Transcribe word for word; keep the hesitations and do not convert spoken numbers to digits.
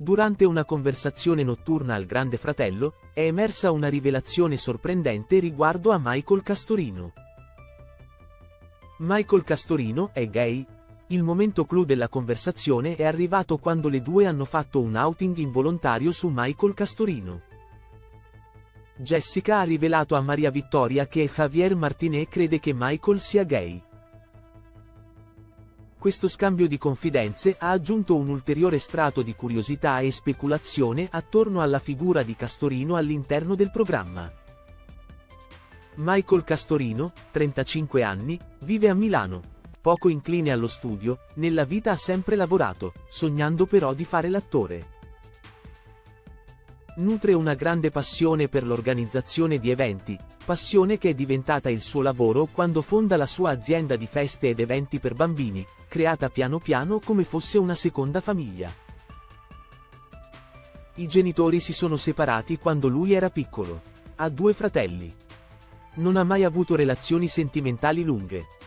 Durante una conversazione notturna al Grande Fratello, è emersa una rivelazione sorprendente riguardo a Michael Castorino. Michael Castorino è gay? Il momento clou della conversazione è arrivato quando le due hanno fatto un outing involontario su Michael Castorino. Jessica ha rivelato a Maria Vittoria che Javier Martinez crede che Michael sia gay. Questo scambio di confidenze ha aggiunto un ulteriore strato di curiosità e speculazione attorno alla figura di Castorino all'interno del programma. Michael Castorino, trentacinque anni, vive a Milano. Poco incline allo studio, nella vita ha sempre lavorato, sognando però di fare l'attore. Nutre una grande passione per l'organizzazione di eventi, passione che è diventata il suo lavoro quando fonda la sua azienda di feste ed eventi per bambini, creata piano piano come fosse una seconda famiglia. I genitori si sono separati quando lui era piccolo. Ha due fratelli. Non ha mai avuto relazioni sentimentali lunghe.